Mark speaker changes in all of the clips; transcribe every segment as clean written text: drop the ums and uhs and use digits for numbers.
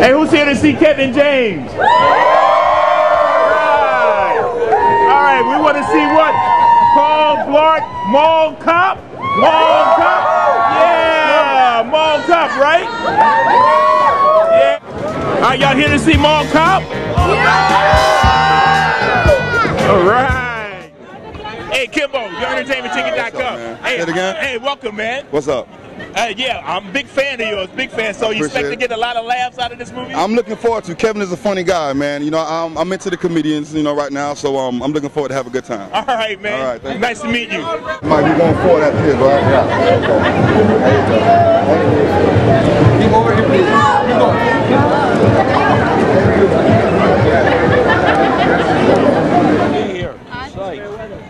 Speaker 1: Hey, who's here to see Kevin James? All right, we want to see what? Paul Blart-Mall Cop? Mall Cop? Yeah, Mall Cop, right? Yeah. All right, y'all here to see Mall Cop? All right. Hey, Kimbo, YourEntertainmentTicket.com. Hey,
Speaker 2: say it again?
Speaker 1: Hey, welcome, man.
Speaker 2: What's up?
Speaker 1: Yeah, I'm a big fan of yours, big fan. So you expect to get a lot of laughs out of this movie?
Speaker 2: I'm looking forward to. Kevin is a funny guy, man. You know, I'm into the comedians, you know, right now. So I'm looking forward to have a good time.
Speaker 1: All right, man.
Speaker 2: All right,
Speaker 1: nice to meet you.
Speaker 2: Might be going forward after this, right? Yeah. Keep over here, please. Keep
Speaker 3: Be here. Psych.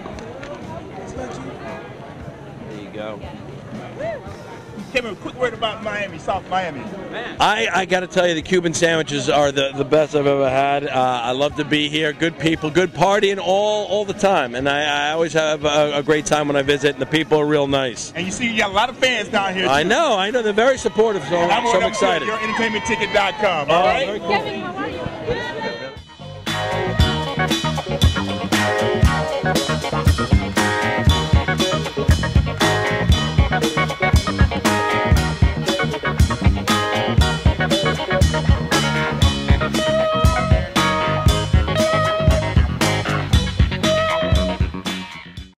Speaker 3: There you go.
Speaker 1: Kevin, quick word about Miami, South Miami.
Speaker 3: I got to tell you, the Cuban sandwiches are the best I've ever had. I love to be here. Good people, good partying all the time. And I always have a great time when I visit, and the people are real nice.
Speaker 1: And you see, you got a lot of fans down here, too.
Speaker 3: I know. They're very supportive, so I'm excited.
Speaker 1: YourEntertainmentTicket.com, all right?
Speaker 3: Very cool.